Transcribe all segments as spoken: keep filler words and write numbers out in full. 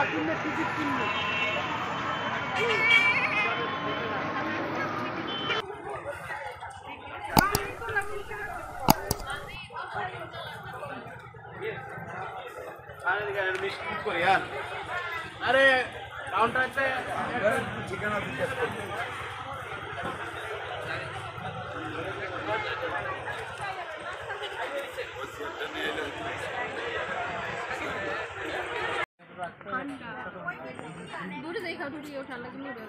কিনবে টিকিট কিনবে अरे काउंटर पे चिकन दूरी देखा दूरी उठा लगी नहीं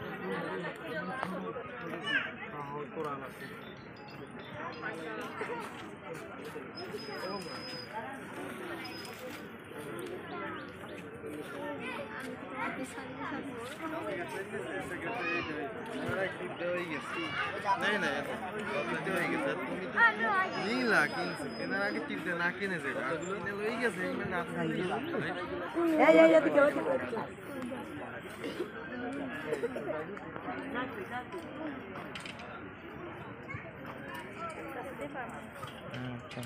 नहीं नहीं नीला किनছে কেনার আগে চিন্তা না কিনে যাবে আগুলো নিয়ে লই গেছে এগুলো না খাইলে এই এই এই দিকে আচ্ছা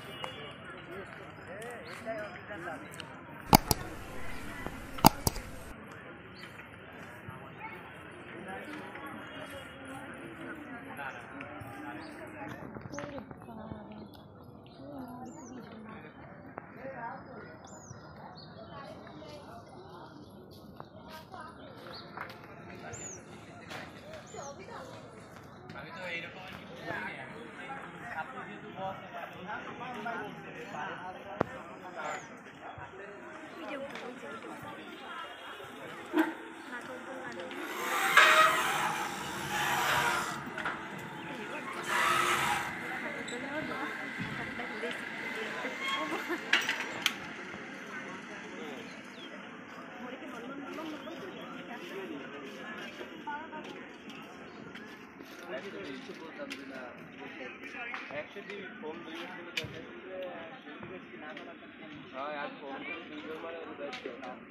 एक्चुअली फोन यूज करते हैं हाँ यार फोन को यूज हमारे बेस्ट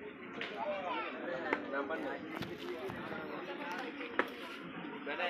नंबर नहीं मैंने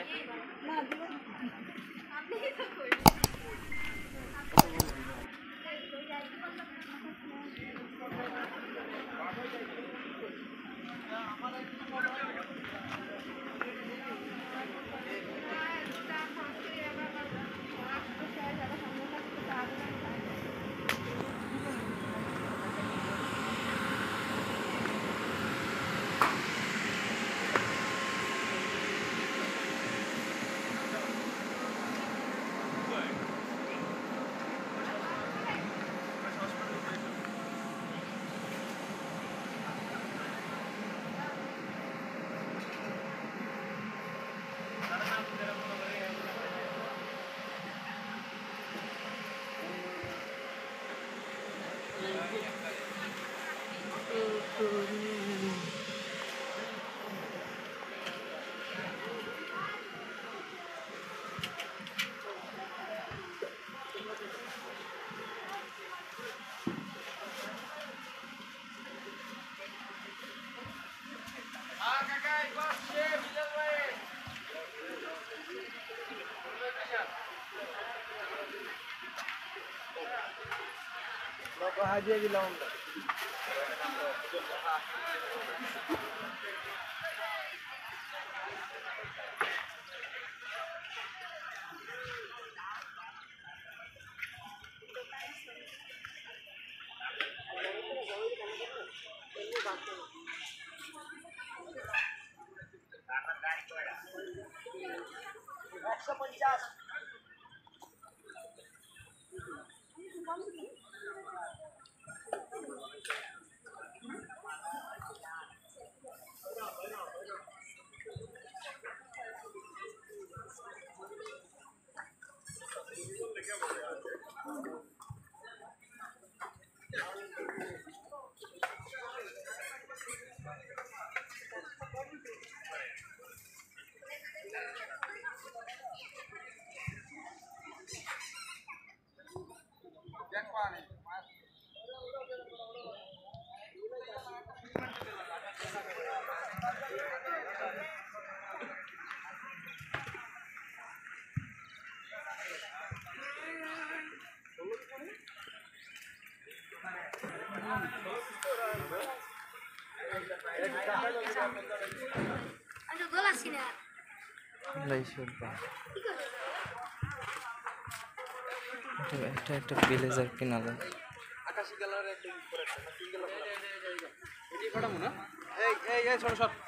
Logo haja bilang একশো পঞ্চাশ আচ্ছা গোল আসি না একটা একটা ব্লেজার কিনালো আকাশী কালারের একটা উপরে একটা তিন কালার এটি পড়ামু না এই এই এই ছোট ছোট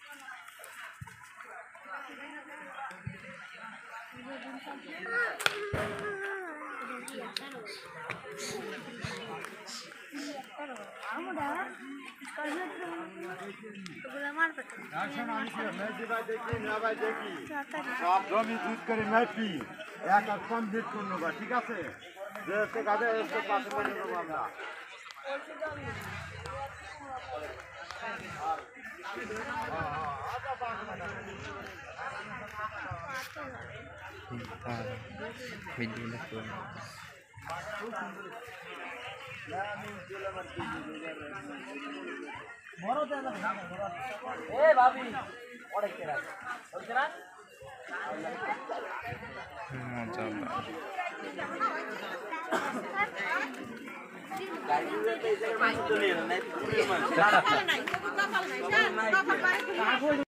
সব জমি জুত করে মেপি এক এক কমপ্লিট করলো বা ঠিক আছে যে হচ্ছে কাজে হচ্ছে পাশে করে নেবো আমরা ভিডিও মজা